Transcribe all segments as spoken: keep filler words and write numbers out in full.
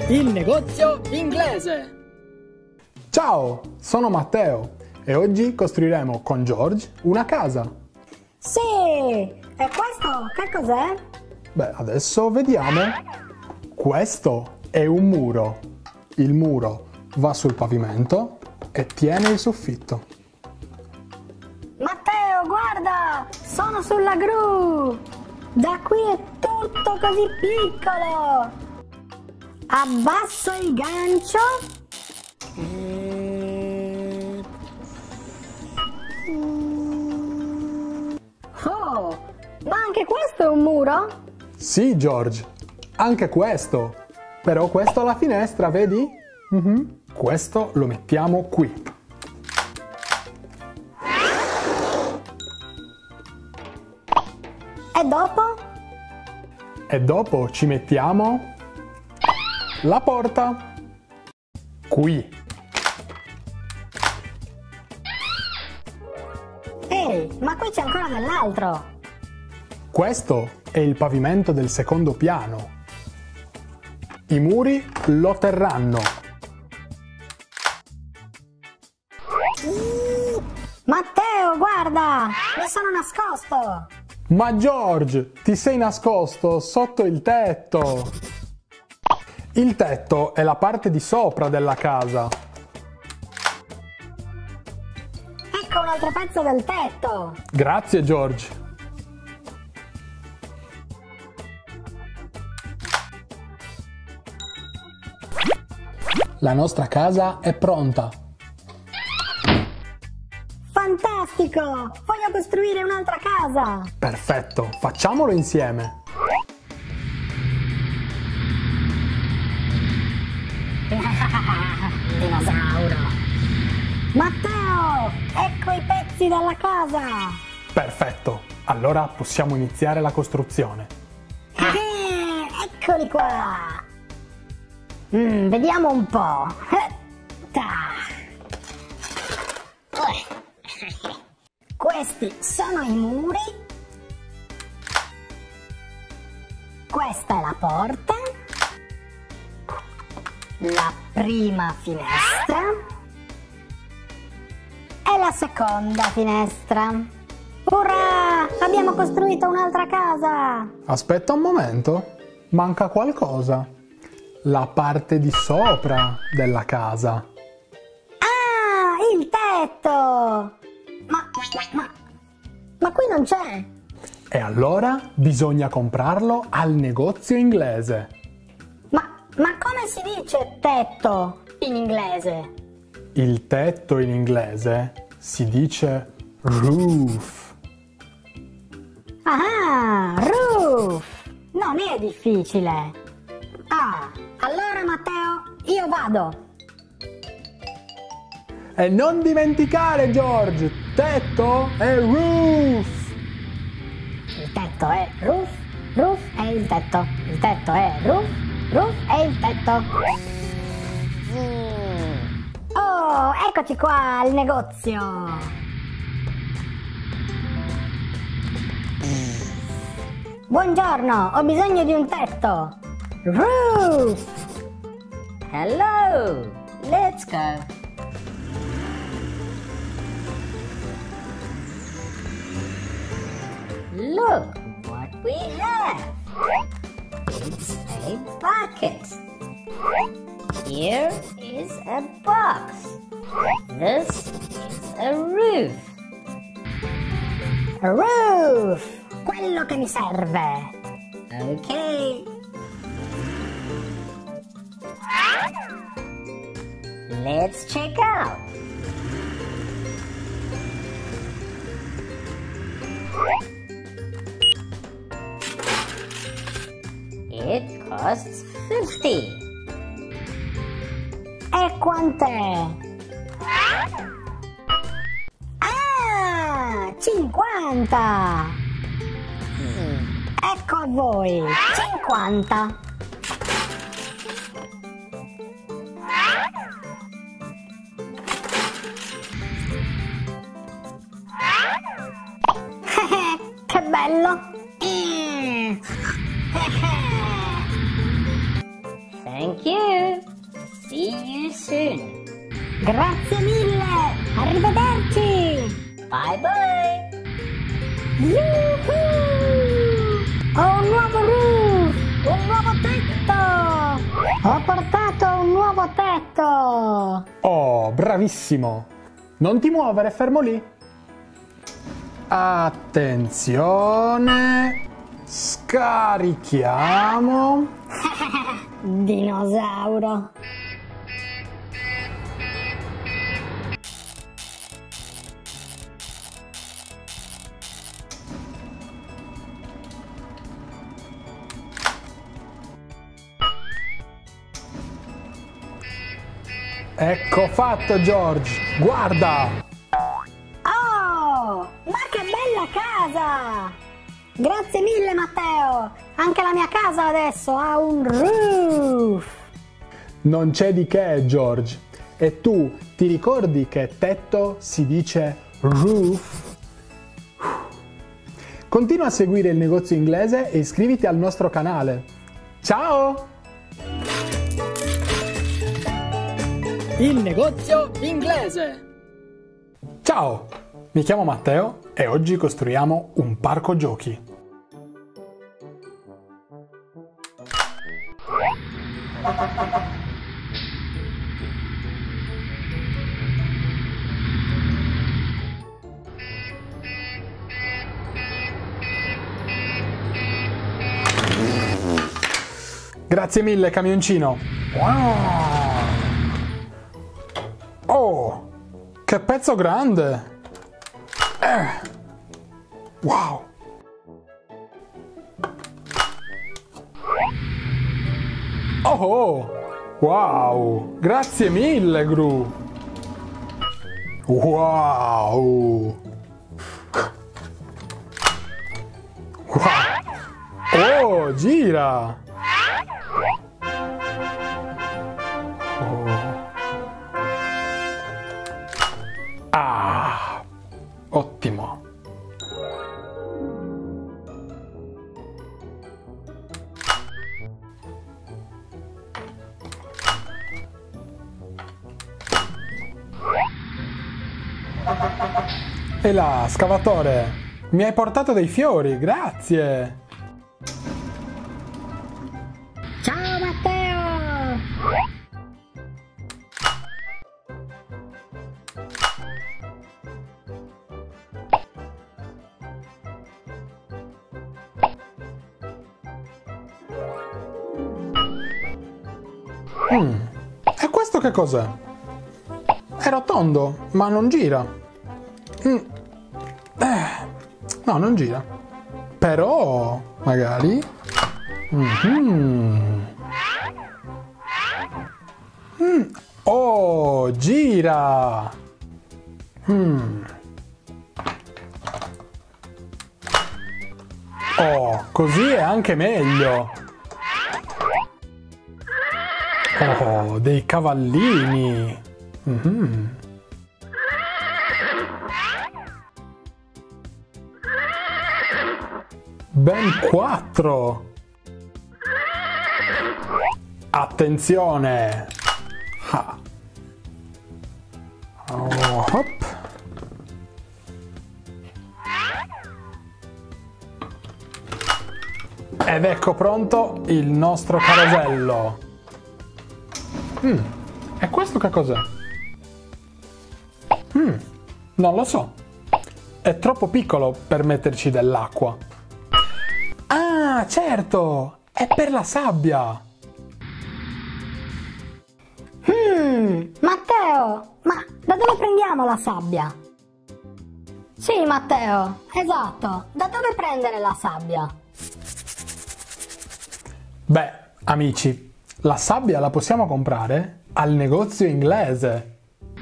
il negozio inglese. Ciao, sono Matteo e oggi costruiremo con George una casa. Sì, e questo che cos'è? Beh, adesso vediamo. Questo è un muro. Il muro va sul pavimento e tiene il soffitto. Matteo, guarda, sono sulla gru. Da qui è tutto così piccolo. Abbasso il gancio. Oh, ma anche questo è un muro? Sì, George, anche questo. Però questo alla finestra, vedi? Mm-hmm. Questo lo mettiamo qui. E dopo? E dopo ci mettiamo la porta. Qui. Ehi, ma qui c'è ancora dell'altro. Questo è il pavimento del secondo piano. I muri lo terranno. Matteo, guarda, mi sono nascosto. Ma George, ti sei nascosto sotto il tetto. Il tetto è la parte di sopra della casa. Ecco un altro pezzo del tetto. Grazie, George. La nostra casa è pronta. Fantastico! Voglio costruire un'altra casa. Perfetto, facciamolo insieme. Dinosauro. Matteo, ecco i pezzi della casa. Perfetto, allora possiamo iniziare la costruzione. Eh, eccoli qua. Mm, vediamo un po'. Questi sono i muri. Questa è la porta. La prima finestra. E la seconda finestra. Urrà! Abbiamo costruito un'altra casa! Aspetta un momento, manca qualcosa. La parte di sopra della casa. Ah, il tetto! Ma, ma, ma qui non c'è! E allora bisogna comprarlo al negozio inglese. Ma, ma come si dice tetto in inglese? Il tetto in inglese si dice roof. Ah, roof! Non è difficile! Ah, allora Matteo, io vado! E non dimenticare, George, tetto e roof! Il tetto è roof, roof è il tetto, il tetto è roof, roof è il tetto. Oh, eccoci qua al negozio! Buongiorno, ho bisogno di un tetto! Roof! Hello! Let's go! Look what we have! It's a bucket! Here is a box! This is a roof! Roof! Quello che mi serve! Okay! Let's check out! It costs fifty. E quant'è? Ah, cinquanta! Ecco a voi, cinquanta! Che bello! Thank you. See you soon. Grazie mille! Arrivederci! Bye bye. Yuhu! Ho un nuovo roof! Un nuovo tetto! Ho portato un nuovo tetto! Oh, bravissimo! Non ti muovere, fermo lì! Attenzione! Scarichiamo! Dinosauro! Ecco fatto, George! Guarda! Oh! Ma che bella casa! Grazie mille, Matteo! Anche la mia casa adesso ha un roof! Non c'è di che, George. E tu ti ricordi che tetto si dice roof? Continua a seguire il negozio inglese e iscriviti al nostro canale. Ciao! Il negozio inglese. Ciao! Mi chiamo Matteo e oggi costruiamo un parco giochi. Grazie mille, camioncino! Oh! Che pezzo grande! Eh. Wow! Oh! Wow! Grazie mille, Gru! Wow! Wow! Oh, gira! Oh. Ah! Ottimo! E là, scavatore, mi hai portato dei fiori, grazie! Ciao, Matteo! Mm. E questo che cos'è? È rotondo, ma non gira. Mm. Eh. No, non gira. Però, magari... Mm-hmm. Mm. Oh, gira! Mm. Oh, così è anche meglio. Oh, dei cavallini! Mm-hmm. Ben quattro! Attenzione! Ha. Oh, hop. Ed ecco pronto il nostro carosello! Mm. E questo che cos'è? Mm. Non lo so. È troppo piccolo per metterci dell'acqua. Ah, certo! È per la sabbia! Hmm, Matteo, ma da dove prendiamo la sabbia? Sì, Matteo, esatto. Da dove prendere la sabbia? Beh, amici, la sabbia la possiamo comprare al negozio inglese.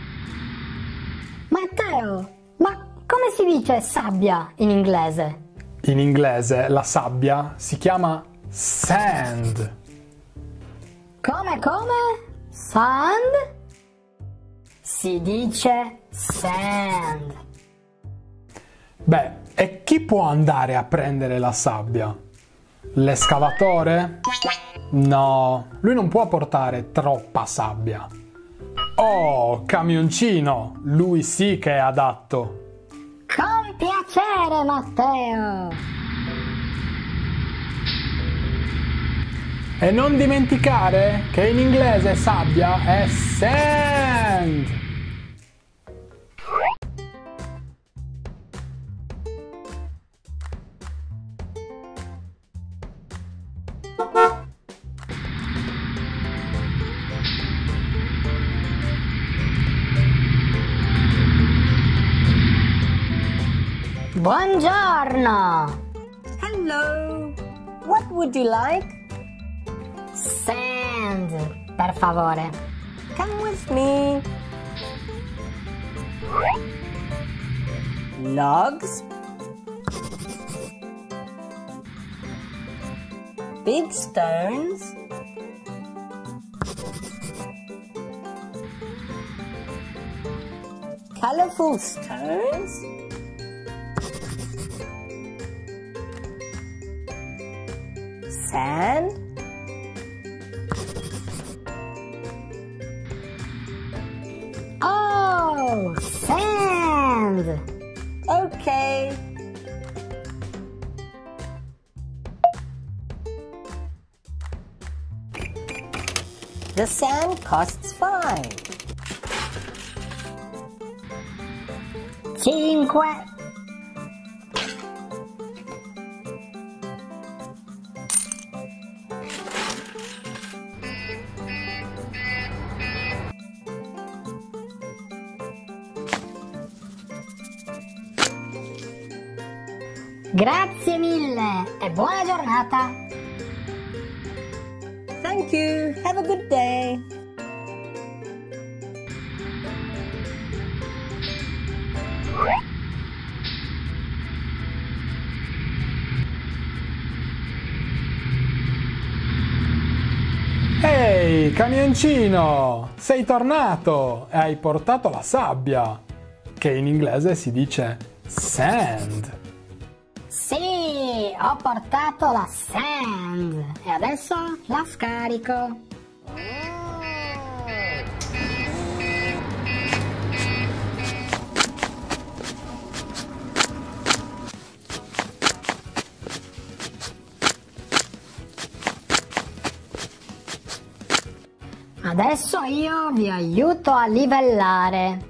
Matteo, ma come si dice sabbia in inglese? In inglese la sabbia si chiama sand. Come, come? Sand? Si dice sand. Beh, e chi può andare a prendere la sabbia? L'escavatore? No, lui non può portare troppa sabbia. Oh, camioncino, lui sì che è adatto. Con piacere, Matteo. E non dimenticare che in inglese sabbia è sand. Buongiorno. Hello. What would you like? Sand, per favore. Come with me. Logs. Big stones. Colorful stones. Sand. Oh, sand. Okay. The sand costs five. Cinque. Grazie mille e buona giornata. Thank you. Have a good day. Ehi, camioncino, sei tornato e hai portato la sabbia, che in inglese si dice sand. Sì, ho portato la sand e adesso la scarico. Adesso io vi aiuto a livellare.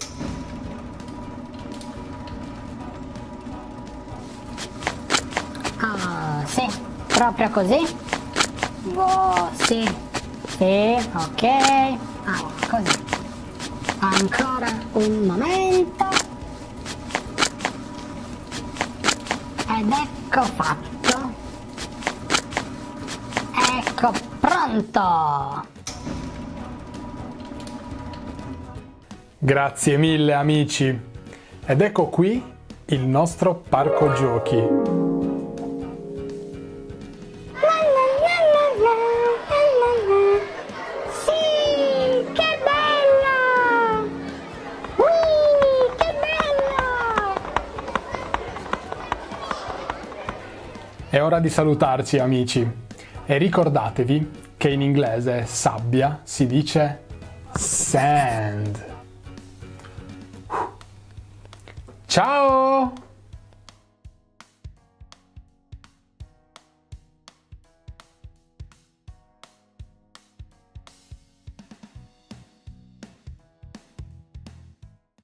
Ah, sì, proprio così. Oh, sì, sì, ok. Ah, così. Ancora un momento. Ed ecco fatto. Ecco pronto. Grazie mille amici. Ed ecco qui il nostro parco giochi. È ora di salutarci amici e ricordatevi che in inglese sabbia si dice sand. Ciao!